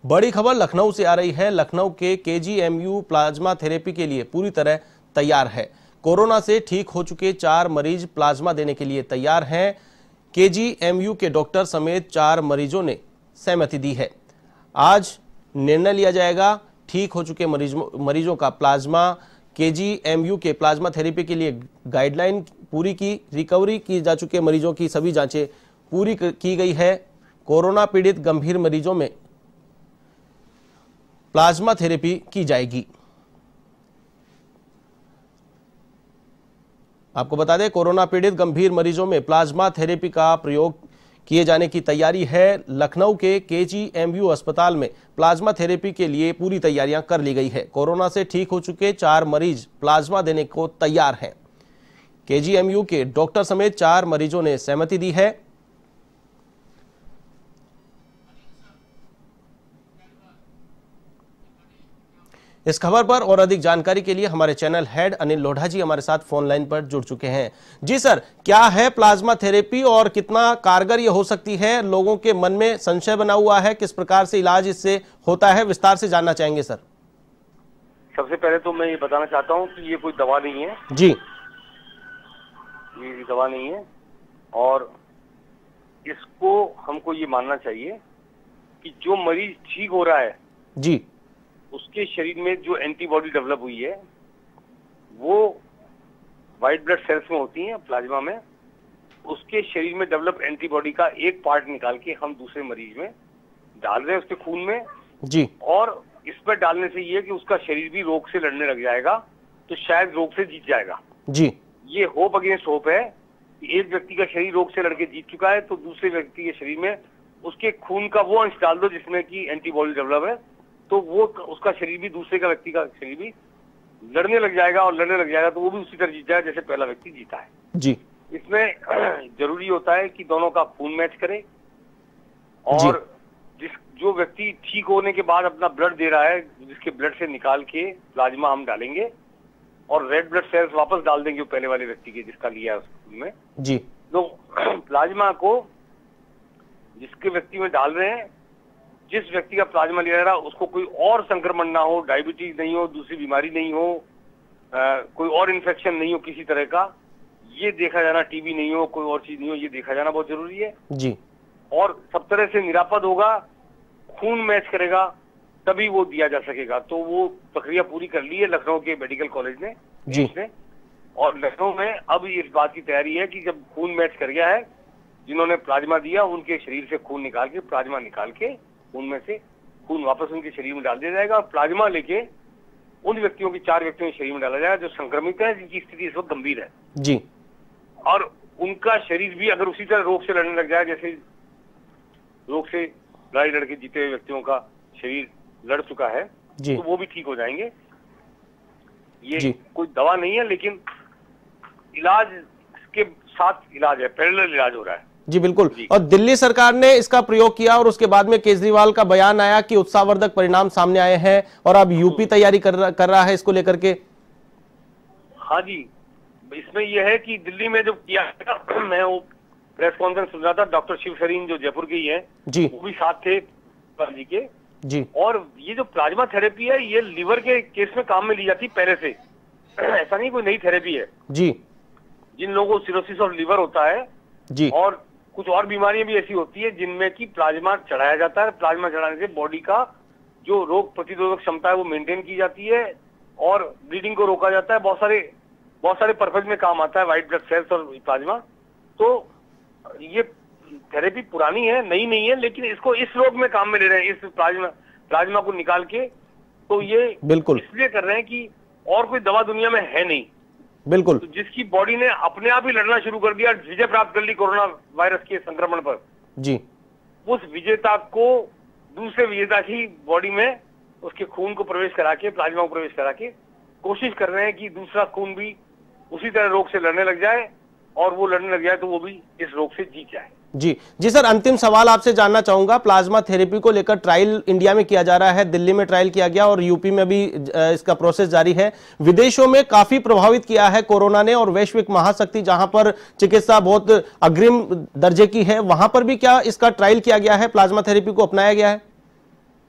बड़ी खबर लखनऊ से आ रही है। लखनऊ के केजीएमयू प्लाज्मा थेरेपी के लिए पूरी तरह तैयार है। कोरोना से ठीक हो चुके 4 मरीज प्लाज्मा देने के लिए तैयार हैं। केजीएमयू के डॉक्टर समेत 4 मरीजों ने सहमति दी है। आज निर्णय लिया जाएगा। ठीक हो चुके मरीजों का प्लाज्मा केजीएमयू के प्लाज्मा थेरेपी के लिए गाइडलाइन पूरी की, रिकवरी की जा चुके मरीजों की सभी जांचें पूरी की गई है। कोरोना पीड़ित गंभीर मरीजों में प्लाज्मा थेरेपी की जाएगी। आपको बता दें, कोरोना पीड़ित गंभीर मरीजों में प्लाज्मा थेरेपी का प्रयोग किए जाने की तैयारी है। लखनऊ के केजीएमयू अस्पताल में प्लाज्मा थेरेपी के लिए पूरी तैयारियां कर ली गई है। कोरोना से ठीक हो चुके 4 मरीज प्लाज्मा देने को तैयार हैं। केजीएमयू के डॉक्टर समेत 4 मरीजों ने सहमति दी है। इस खबर पर और अधिक जानकारी के लिए हमारे चैनल हेड अनिल लोढ़ा जी हमारे साथ फोन लाइन पर जुड़ चुके हैं। जी सर, क्या है प्लाज्मा थेरेपी और कितना कारगर ये हो सकती है? लोगों के मन में संशय बना हुआ है, किस प्रकार से इलाज इससे होता है, विस्तार से जानना चाहेंगे सर। सबसे पहले तो मैं ये बताना चाहता हूँ कि ये कोई दवा नहीं है जी, ये दवा नहीं है और इसको हमको ये मानना चाहिए कि जो मरीज ठीक हो रहा है जी, उसके शरीर में जो एंटीबॉडी डेवलप हुई है वो व्हाइट ब्लड सेल्स में होती हैं, प्लाज्मा में। उसके शरीर में डेवलप एंटीबॉडी का एक पार्ट निकाल के हम दूसरे मरीज में डाल रहे हैं, उसके खून में जी। और इस पर डालने से ये कि उसका शरीर भी रोग से लड़ने लग जाएगा, तो शायद रोग से जीत जाएगा जी। ये होप अगेंस्ट होप है कि एक व्यक्ति का शरीर रोग से लड़के जीत चुका है, तो दूसरे व्यक्ति के शरीर में उसके खून का वो अंश डाल दो जिसमें कि एंटीबॉडी डेवलप है, तो वो उसका शरीर भी, दूसरे का व्यक्ति का शरीर भी लड़ने लग जाएगा और लड़ने लग जाएगा, तो वो भी उसी तरह जीत जाएगा जैसे पहला व्यक्ति जीता है जी। इसमें जरूरी होता है कि दोनों का खून मैच करे और जो व्यक्ति ठीक होने के बाद अपना ब्लड दे रहा है, जिसके ब्लड से निकाल के प्लाज्मा हम डालेंगे और रेड ब्लड सेल्स वापस डाल देंगे पहले वाले व्यक्ति के जिसका लिया है उसमें में जी। तो प्लाज्मा को जिसके व्यक्ति में डाल रहे हैं, जिस व्यक्ति का प्लाज्मा लिया जा रहा है उसको कोई और संक्रमण ना हो, डायबिटीज नहीं हो, दूसरी बीमारी नहीं हो, कोई और इन्फेक्शन नहीं हो किसी तरह का, ये देखा जाना, टीबी नहीं हो, कोई और चीज नहीं हो, ये देखा जाना बहुत जरूरी है जी। और सब तरह से निरापद होगा, खून मैच करेगा, तभी वो दिया जा सकेगा। तो वो प्रक्रिया पूरी कर ली है लखनऊ के मेडिकल कॉलेज ने जी ने। और लखनऊ में अब इस बात की तैयारी है कि जब खून मैच कर गया है, जिन्होंने प्लाज्मा दिया उनके शरीर से खून निकाल के, प्लाज्मा निकाल के उनमें से खून वापस उनके शरीर में डाल दिया जाएगा और प्लाज्मा लेके उन व्यक्तियों की 4 व्यक्तियों के शरीर में डाला जाएगा जो संक्रमित है, जिनकी स्थिति इस वक्त गंभीर है जी। और उनका शरीर भी अगर उसी तरह रोग से लड़ने लग जाए, जैसे रोग से लड़ाई लड़के जीते हुए व्यक्तियों का शरीर लड़ चुका है जी, तो वो भी ठीक हो जाएंगे। ये जी। कोई दवा नहीं है, लेकिन इलाज के साथ इलाज है, पैरेलल इलाज हो रहा है जी। बिल्कुल जी। और दिल्ली सरकार ने इसका प्रयोग किया और उसके बाद में केजरीवाल का बयान आया कि उत्साहवर्धक परिणाम सामने आए हैं और अब यूपी तैयारी कर रहा है इसको लेकर के। हाँ जी, इसमें यह है कि दिल्ली में जो किया मैं वो प्रेस कॉन्फ्रेंस सुन रहा था, डॉक्टर शिव शरीन जो जयपुर के ही है जी, वो भी साथ थे जी के जी। और ये जो प्लाज्मा थेरेपी है ये लीवर के केस में काम में ली जाती पहले से, ऐसा नहीं कोई नई थेरेपी है जी। जिन लोगों को सिरोसिस ऑफ लीवर होता है जी और कुछ और बीमारियां भी ऐसी होती है जिनमें कि प्लाज्मा चढ़ाया जाता है, प्लाज्मा चढ़ाने से बॉडी का जो रोग प्रतिरोधक क्षमता है वो मेंटेन की जाती है और ब्लीडिंग को रोका जाता है। बहुत सारे पर्पज में काम आता है व्हाइट ब्लड सेल्स और प्लाज्मा। तो ये थेरेपी पुरानी है, नई नहीं है, लेकिन इसको इस रोग में काम में ले रहे हैं, इस प्लाज्मा को निकाल के। तो ये बिल्कुल इसलिए कर रहे हैं कि और कोई दवा दुनिया में है नहीं बिल्कुल, तो जिसकी बॉडी ने अपने आप ही लड़ना शुरू कर दिया, विजय प्राप्त कर ली कोरोना वायरस के संक्रमण पर जी। उस विजेता को दूसरे विजेता की बॉडी में उसके खून को प्रवेश करा के, प्लाज्मा को प्रवेश करा के कोशिश कर रहे हैं कि दूसरा खून भी उसी तरह रोग से लड़ने लग जाए और वो लड़ने लग जाए तो वो भी इस रोग से जीत जाए जी सर, अंतिम सवाल आपसे जानना चाहूंगा। प्लाज्मा थेरेपी को लेकर ट्रायल इंडिया में किया जा रहा है, दिल्ली में ट्रायल किया गया और यूपी में भी इसका प्रोसेस जारी है। विदेशों में काफी प्रभावित किया है कोरोना ने और वैश्विक महाशक्ति जहां पर चिकित्सा बहुत अग्रिम दर्जे की है, वहां पर भी क्या इसका ट्रायल किया गया है, प्लाज्मा थेरेपी को अपनाया गया है?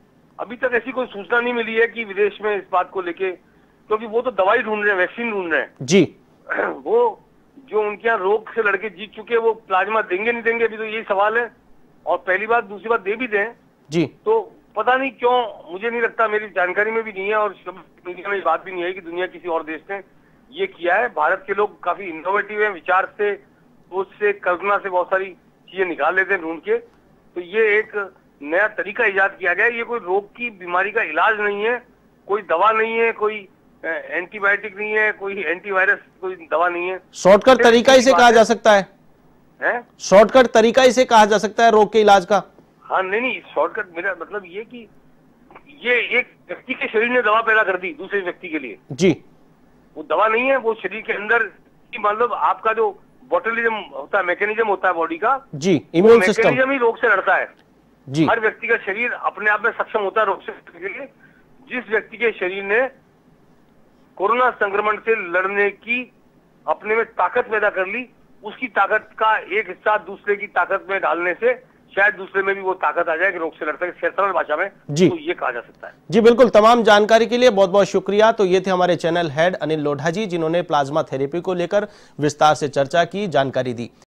अभी तक ऐसी कोई सूचना नहीं मिली है कि विदेश में इस बात को लेके, क्योंकि वो तो दवाई ढूंढ रहे हैं, वैक्सीन ढूंढ रहे हैं जी। वो जो उनके यहाँ रोग से लड़के जीत चुके हैं वो प्लाज्मा देंगे नहीं देंगे, अभी तो यही सवाल है। और पहली बात, दूसरी बात, दे भी दें जी तो पता नहीं क्यों, मुझे नहीं लगता, मेरी जानकारी में भी नहीं है और मीडिया में ये बात भी नहीं है कि दुनिया किसी और देश ने ये किया है। भारत के लोग काफी इनोवेटिव हैं, विचार से, सोच से, कल्पना से बहुत सारी चीजें निकाल लेते हैं ढूंढ के। तो ये एक नया तरीका इजाद किया गया है। ये कोई रोग की बीमारी का इलाज नहीं है, कोई दवा नहीं है, कोई एंटीबायोटिक नहीं है, कोई एंटीवायरस कोई दवा नहीं है। शॉर्टकट तरीका इसे कहा जा सकता है, शॉर्टकट तरीका इसे कहा जा सकता है रोग के इलाज का। हाँ नहीं, शॉर्टकट मेरा मतलब ये कि ये एक व्यक्ति के शरीर ने दवा पैदा कर दी दूसरे व्यक्ति के लिए जी। वो दवा नहीं है, वो शरीर के अंदर मतलब आपका जो बॉटलिज्म होता है, मैकेनिज्म होता है बॉडी का जी, इम्यून सिस्टम, मैकेनिज्म ही रोग से लड़ता है जी। हर व्यक्ति का शरीर अपने आप में सक्षम होता है रोग से लड़ने के लिए। जिस व्यक्ति के शरीर ने कोरोना संक्रमण से लड़ने की अपने में ताकत पैदा कर ली, उसकी ताकत का एक हिस्सा दूसरे की ताकत में डालने से शायद दूसरे में भी वो ताकत आ जाए कि रोग से लड़ता है, सरल भाषा में जी। तो ये कहा जा सकता है। जी बिल्कुल, तमाम जानकारी के लिए बहुत बहुत शुक्रिया। तो ये थे हमारे चैनल हेड अनिल लोढ़ा जी, जिन्होंने प्लाज्मा थेरेपी को लेकर विस्तार से चर्चा की, जानकारी दी।